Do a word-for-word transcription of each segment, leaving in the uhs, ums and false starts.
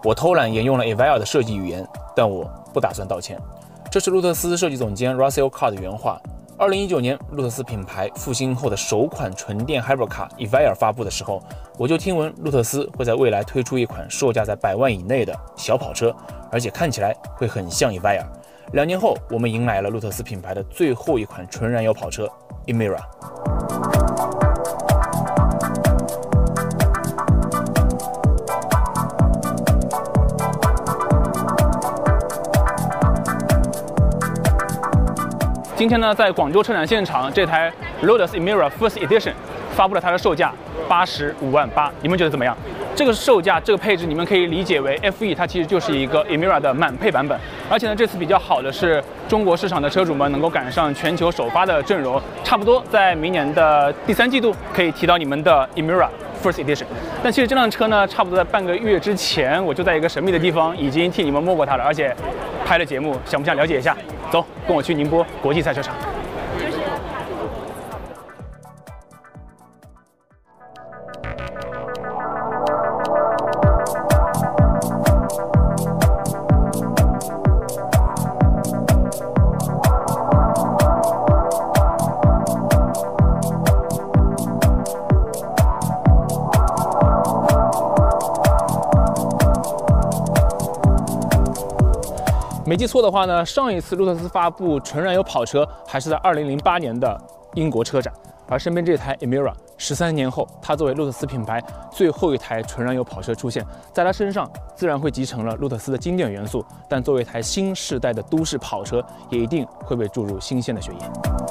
我偷懒沿用了 Evira 的设计语言，但我不打算道歉。这是路特斯设计总监 Russell Carr 的原话。二零一九年，路特斯品牌复兴后的首款纯电 Hybrid Car Evira 发布的时候，我就听闻路特斯会在未来推出一款售价在百万以内的小跑车，而且看起来会很像 Evira。两年后，我们迎来了路特斯品牌的最后一款纯燃油跑车 Emira。 今天呢，在广州车展现场，这台 Lotus Emira First Edition 发布了它的售价八十五万八，你们觉得怎么样？这个售价，这个配置，你们可以理解为 F E 它其实就是一个 Emira 的满配版本。而且呢，这次比较好的是，中国市场的车主们能够赶上全球首发的阵容，差不多在明年的第三季度可以提到你们的 Emira First Edition。但其实这辆车呢，差不多在半个月之前，我就在一个神秘的地方已经替你们摸过它了，而且拍了节目，想不想了解一下？走，跟我去宁波国际赛车场。没记错的话呢，上一次路特斯发布纯燃油跑车还是在二零零八年的英国车展，而身边这台 Emira 十三年后，它作为路特斯品牌最后一台纯燃油跑车出现，在它身上自然会集成了路特斯的经典元素，但作为一台新世代的都市跑车，也一定会被注入新鲜的血液。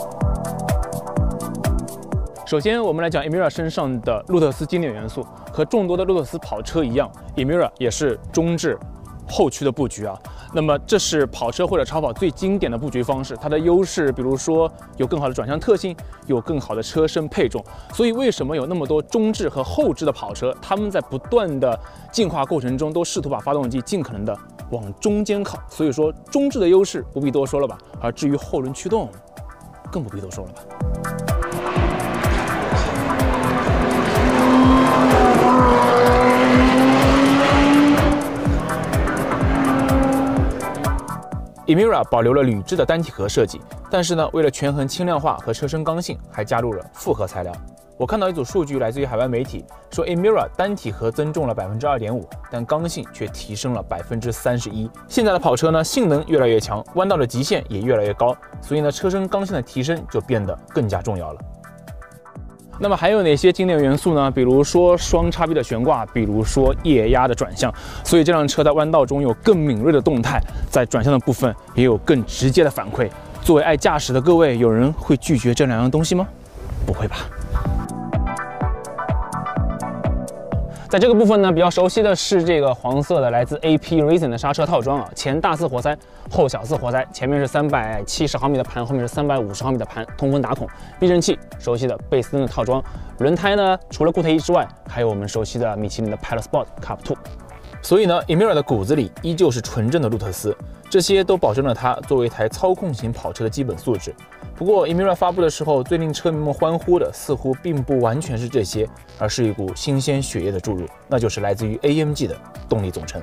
首先，我们来讲 Emira 身上的路特斯经典元素，和众多的路特斯跑车一样 ，Emira 也是中置后驱的布局啊。那么这是跑车或者超跑最经典的布局方式，它的优势，比如说有更好的转向特性，有更好的车身配重。所以为什么有那么多中置和后置的跑车，他们在不断的进化过程中都试图把发动机尽可能的往中间靠。所以说中置的优势不必多说了吧，而至于后轮驱动，更不必多说了吧。Emira 保留了铝制的单体壳设计，但是呢，为了权衡轻量化和车身刚性，还加入了复合材料。我看到一组数据来自于海外媒体，说 Emira 单体壳增重了 百分之二点五， 但刚性却提升了 百分之三十一。现在的跑车呢，性能越来越强，弯道的极限也越来越高，所以呢，车身刚性的提升就变得更加重要了。那么还有哪些经典元素呢？比如说双叉臂的悬挂，比如说液压的转向，所以这辆车在弯道中有更敏锐的动态，在转向的部分也有更直接的反馈。作为爱驾驶的各位，有人会拒绝这两样东西吗？不会吧。在这个部分呢，比较熟悉的是这个黄色的来自 A P Racing 的刹车套装啊，前大四活塞，后小四活塞，前面是三百七十毫米的盘，后面是三百五十毫米的盘，通风打孔，避震器，熟悉的贝斯登的套装，轮胎呢，除了固态一之外，还有我们熟悉的米其林的 Pilot Sport Cup 二。所以呢 ，Emira 的骨子里依旧是纯正的路特斯，这些都保证了它作为一台操控型跑车的基本素质。不过 Emira 发布的时候，最令车迷们欢呼的似乎并不完全是这些，而是一股新鲜血液的注入，那就是来自于 A M G 的动力总成。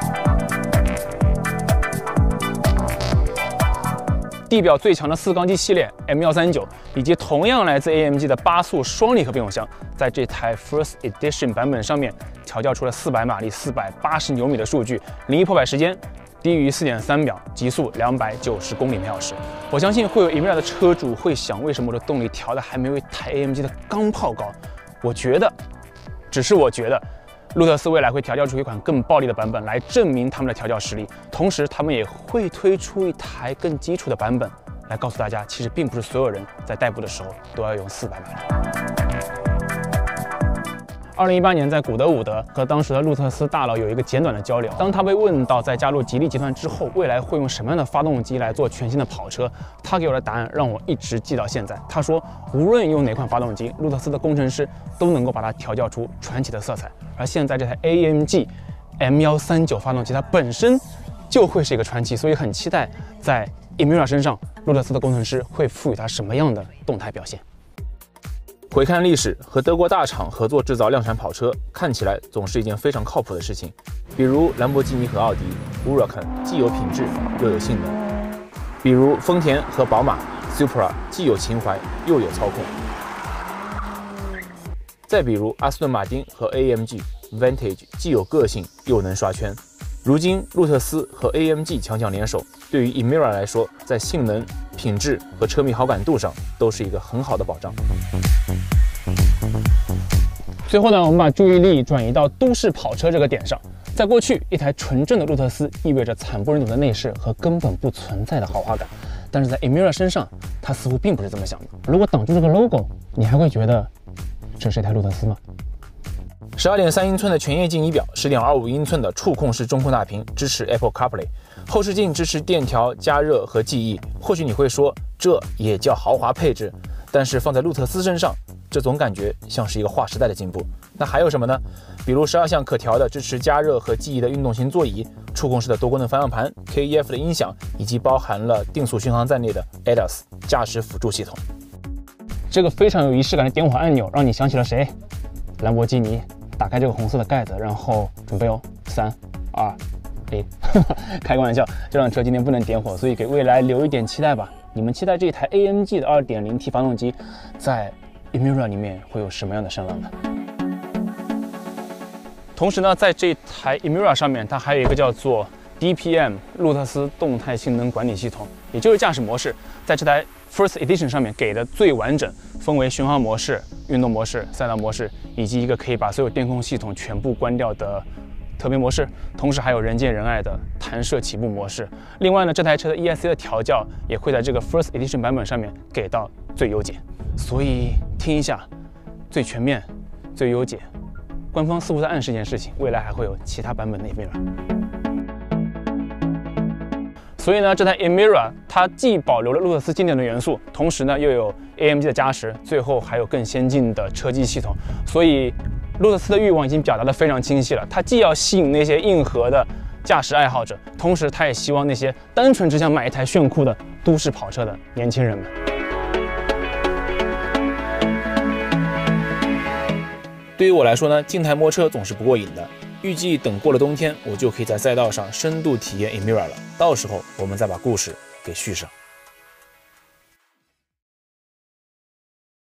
地表最强的四缸机系列 M 一三九，以及同样来自 A M G 的八速双离合变速箱，在这台 First Edition 版本上面调教出了四百马力、四百八十牛米的数据，零一破百时间低于 四点三秒，极速两百九十公里每小时。我相信会有 Emira 的车主会想，为什么我的动力调的还没有一台 A M G 的钢炮高？我觉得，只是我觉得，路特斯未来会调教出一款更暴力的版本来证明他们的调教实力，同时他们也会推出一台更基础的版本来告诉大家，其实并不是所有人在代步的时候都要用四百马力。二零一八年，在古德伍德和当时的路特斯大佬有一个简短的交流。当他被问到在加入吉利集团之后，未来会用什么样的发动机来做全新的跑车，他给我的答案让我一直记到现在。他说，无论用哪款发动机，路特斯的工程师都能够把它调教出传奇的色彩。而现在这台 A M G M 一三九发动机，它本身就会是一个传奇，所以很期待在 Emira 身上，路特斯的工程师会赋予它什么样的动态表现。 回看历史，和德国大厂合作制造量产跑车，看起来总是一件非常靠谱的事情。比如兰博基尼和奥迪 Huracan 既有品质又有性能；比如丰田和宝马 Supra 既有情怀又有操控；再比如阿斯顿马丁和 A M G Vantage 既有个性又能刷圈。如今路特斯和 A M G 强强联手，对于 Emira 来说，在性能、品质和车迷好感度上都是一个很好的保障。 最后呢，我们把注意力转移到都市跑车这个点上。在过去，一台纯正的路特斯意味着惨不忍睹的内饰和根本不存在的豪华感，但是在 Emira 身上，它似乎并不是这么想的。如果挡住这个 logo， 你还会觉得这是一台路特斯吗？ 十二点三英寸的全液晶仪表， 十点二五英寸的触控式中控大屏，支持 Apple CarPlay， 后视镜支持电调、加热和记忆。或许你会说，这也叫豪华配置？但是放在路特斯身上，这总感觉像是一个划时代的进步。那还有什么呢？比如十二项可调的支持加热和记忆的运动型座椅，触控式的多功能方向盘 ，K E F 的音响，以及包含了定速巡航在内的 A D A S 驾驶辅助系统。 这个非常有仪式感的点火按钮，让你想起了谁？兰博基尼。打开这个红色的盖子，然后准备哦，三、二、一，开个玩笑，这辆车今天不能点火，所以给未来留一点期待吧。你们期待这一台 A M G 的 二点零 T 发动机在 Emira 里面会有什么样的声浪呢？同时呢，在这台 Emira 上面，它还有一个叫做 D P M 路特斯动态性能管理系统，也就是驾驶模式，在这台 First Edition 上面给的最完整，分为巡航模式、运动模式、赛道模式，以及一个可以把所有电控系统全部关掉的特别模式，同时还有人见人爱的弹射起步模式。另外呢，这台车的 E S C 的调教也会在这个 First Edition 版本上面给到最优解。所以听一下，最全面、最优解。官方似乎在暗示一件事情，未来还会有其他版本的 Emira。所以呢，这台 Emira 它既保留了路特斯经典的元素，同时呢又有 A M G 的加持，最后还有更先进的车机系统。所以路特斯的欲望已经表达得非常清晰了，它既要吸引那些硬核的驾驶爱好者，同时它也希望那些单纯只想买一台炫酷的都市跑车的年轻人们。 对于我来说呢，静态摸车总是不过瘾的。预计等过了冬天，我就可以在赛道上深度体验 Emira 了。到时候我们再把故事给续上。